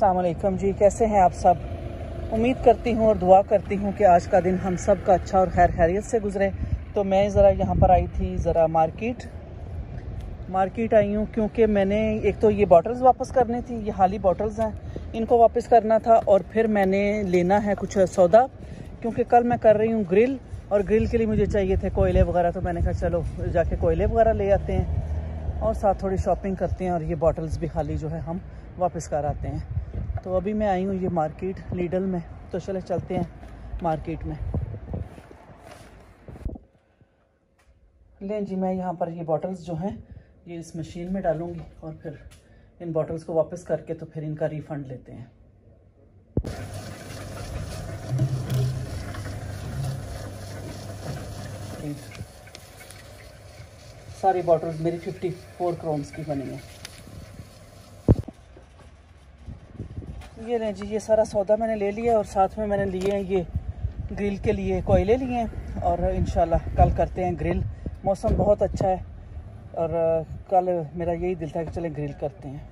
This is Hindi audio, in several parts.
अस्सलाम वालेकुम जी, कैसे हैं आप सब। उम्मीद करती हूँ और दुआ करती हूँ कि आज का दिन हम सब का अच्छा और खैर खैरियत से गुजरे। तो मैं ज़रा यहाँ पर आई थी, ज़रा मार्केट आई हूँ क्योंकि मैंने एक तो ये बॉटल्स वापस करनी थी, ये खाली बॉटल्स हैं, इनको वापस करना था। और फिर मैंने लेना है कुछ सौदा क्योंकि कल मैं कर रही हूँ ग्रिल, और ग्रिल के लिए मुझे चाहिए थे कोयले वगैरह। तो मैंने कहा चलो जाके कोयले वगैरह ले आते हैं और साथ थोड़ी शॉपिंग करते हैं, और ये बॉटल्स भी खाली जो है हम वापस कर आते हैं। तो अभी मैं आई हूँ ये मार्केट लीडल में, तो चले चलते हैं मार्केट में। लें जी, मैं यहाँ पर ये बॉटल्स जो हैं ये इस मशीन में डालूँगी और फिर इन बॉटल्स को वापस करके तो फिर इनका रिफ़ंड लेते हैं। सारी बॉटल्स मेरी 54 क्रोन्स की बनी है। ये लें जी, ये सारा सौदा मैंने ले लिया और साथ में मैंने लिए हैं ये ग्रिल के लिए कोयले लिए हैं, और इंशाल्लाह कल करते हैं ग्रिल। मौसम बहुत अच्छा है और कल मेरा यही दिल था कि चले ग्रिल करते हैं।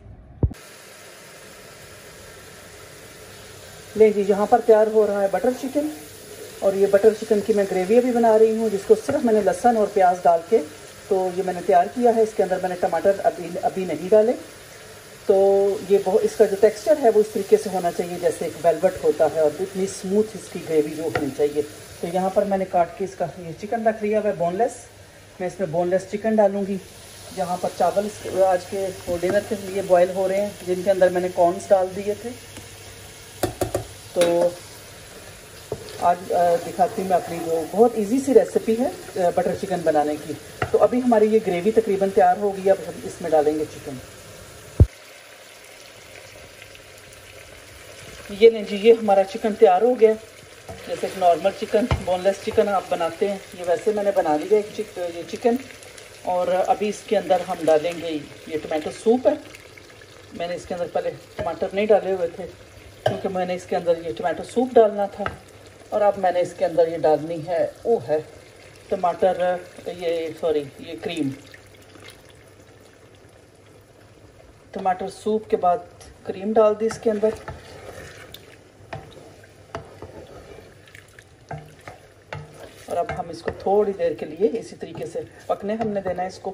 ले जी, यहाँ पर तैयार हो रहा है बटर चिकन, और ये बटर चिकन की मैं ग्रेवी अभी बना रही हूँ, जिसको सिर्फ मैंने लहसुन और प्याज डाल के तो ये मैंने तैयार किया है। इसके अंदर मैंने टमाटर अभी नहीं डाले। तो ये बहुत, इसका जो टेक्सचर है वो इस तरीके से होना चाहिए जैसे एक वेलवेट होता है, और इतनी स्मूथ इसकी ग्रेवी जो होनी चाहिए। तो यहाँ पर मैंने काट के इसका ये चिकन रख लिया है बोनलेस। मैं इसमें बोनलेस चिकन डालूँगी। यहाँ पर चावल आज के डिनर के लिए बॉयल हो रहे हैं, जिनके अंदर मैंने कॉर्नस डाल दिए थे। तो आज दिखाती हूँ मैं अपनी जो बहुत इजी सी रेसिपी है बटर चिकन बनाने की। तो अभी हमारी ये ग्रेवी तकरीबन तैयार हो गई, अब हम इसमें डालेंगे चिकन। ये नहीं जी, ये हमारा चिकन तैयार हो गया। जैसे एक नॉर्मल चिकन, बोनलेस चिकन आप बनाते हैं, ये वैसे मैंने बना लिया ये चिकन। और अभी इसके अंदर हम डालेंगे ये टमाटो सूप है। मैंने इसके अंदर पहले टमाटर नहीं डाले हुए थे क्योंकि मैंने इसके अंदर ये टमाटो सूप डालना था। और अब मैंने इसके अंदर ये डालनी है वो है टमाटर, ये क्रीम। टमाटर सूप के बाद क्रीम डाल दी इसके अंदर। और अब हम इसको थोड़ी देर के लिए इसी तरीके से पकने हमने देना है इसको।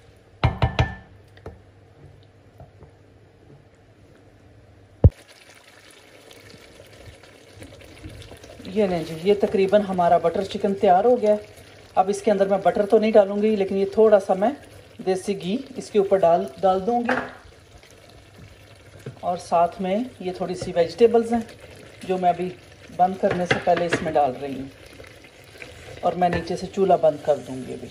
ये नहीं जी, ये तकरीबन हमारा बटर चिकन तैयार हो गया। अब इसके अंदर मैं बटर तो नहीं डालूंगी, लेकिन ये थोड़ा सा मैं देसी घी इसके ऊपर डाल दूंगी। और साथ में ये थोड़ी सी वेजिटेबल्स हैं जो मैं अभी बंद करने से पहले इसमें डाल रही हूँ, और मैं नीचे से चूल्हा बंद कर दूंगी अभी।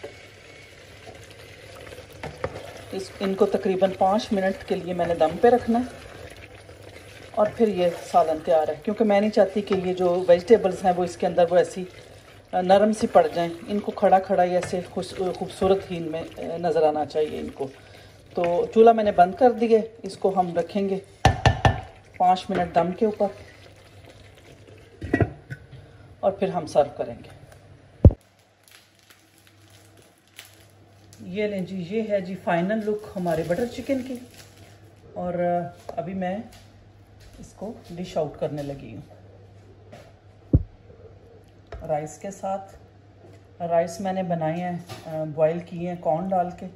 इनको तकरीबन 5 मिनट के लिए मैंने दम पे रखना है, और फिर ये सालन तैयार है। क्योंकि मैं नहीं चाहती कि ये जो वेजिटेबल्स हैं वो इसके अंदर वो ऐसी नरम सी पड़ जाएं। इनको खड़ा खड़ा ही ऐसे खूबसूरत ही इनमें नज़र आना चाहिए इनको। तो चूल्हा मैंने बंद कर दिए, इसको हम रखेंगे 5 मिनट दम के ऊपर, और फिर हम सर्व करेंगे। ये लें जी, ये है जी फाइनल लुक हमारे बटर चिकन की। और अभी मैं इसको डिश आउट करने लगी हूँ राइस के साथ। राइस मैंने बनाए हैं, बॉईल किए हैं कॉर्न डाल के।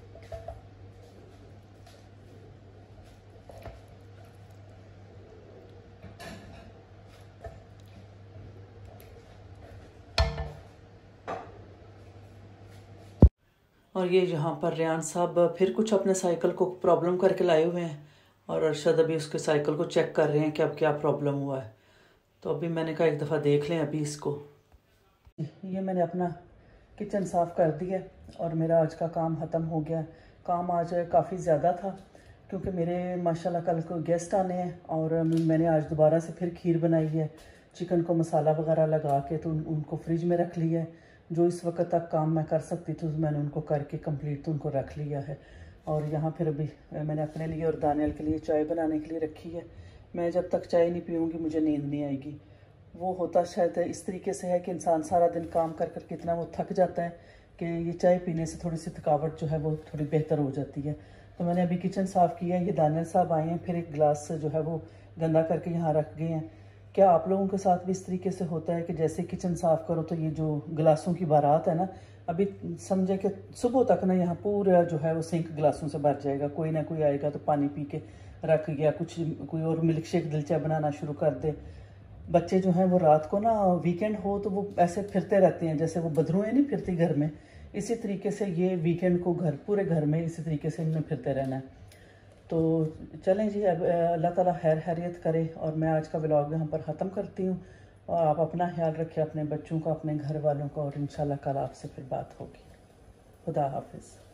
और ये यहाँ पर रेहान साहब फिर कुछ अपने साइकिल को प्रॉब्लम करके लाए हुए हैं, और अरशद अभी उसके साइकिल को चेक कर रहे हैं कि अब क्या प्रॉब्लम हुआ है। तो अभी मैंने कहा एक दफ़ा देख लें अभी इसको। ये मैंने अपना किचन साफ़ कर दिया और मेरा आज का काम ख़त्म हो गया। काम आज काफ़ी ज़्यादा था क्योंकि मेरे माशाल्लाह कल को गेस्ट आने हैं, और मैंने आज दोबारा से फिर खीर बनाई है। चिकन को मसाला वगैरह लगा के तो उनको फ्रिज में रख लिया है। जो इस वक्त तक काम मैं कर सकती थी मैंने उनको करके कंप्लीट तो उनको रख लिया है। और यहाँ फिर अभी मैंने अपने लिए और दानियल के लिए चाय बनाने के लिए रखी है। मैं जब तक चाय नहीं पीऊँगी मुझे नींद नहीं आएगी। वो होता शायद इस तरीके से है कि इंसान सारा दिन काम कर कर कितना वो थक जाता है कि ये चाय पीने से थोड़ी सी थकावट जो है वो थोड़ी बेहतर हो जाती है। तो मैंने अभी किचन साफ़ किया, ये दानियल साहब आए हैं, फिर एक गिलास जो है वो गंदा करके यहाँ रख गए हैं। क्या आप लोगों के साथ भी इस तरीके से होता है कि जैसे किचन साफ़ करो तो ये जो गिलासों की बारात है ना, अभी समझे कि सुबह तक ना यहाँ पूरा जो है वो सिंक गिलासों से भर जाएगा। कोई ना कोई आएगा तो पानी पी के रख गया, कोई और मिल्क शेक दिलचा बनाना शुरू कर दे। बच्चे जो हैं वो रात को ना, वीकेंड हो तो वो ऐसे फिरते रहते हैं जैसे वो बदरुएं नहीं फिरती घर में, इसी तरीके से ये वीकेंड को पूरे घर में इसी तरीके से इन्हें फिरते रहना है। तो चलें जी, अब अल्लाह ताला खैर खैरियत करे, और मैं आज का व्लॉग यहाँ पर ख़त्म करती हूँ। और आप अपना ख्याल रखें, अपने बच्चों का, अपने घर वालों का, और इंशाल्लाह कल आपसे फिर बात होगी। खुदा हाफिज़।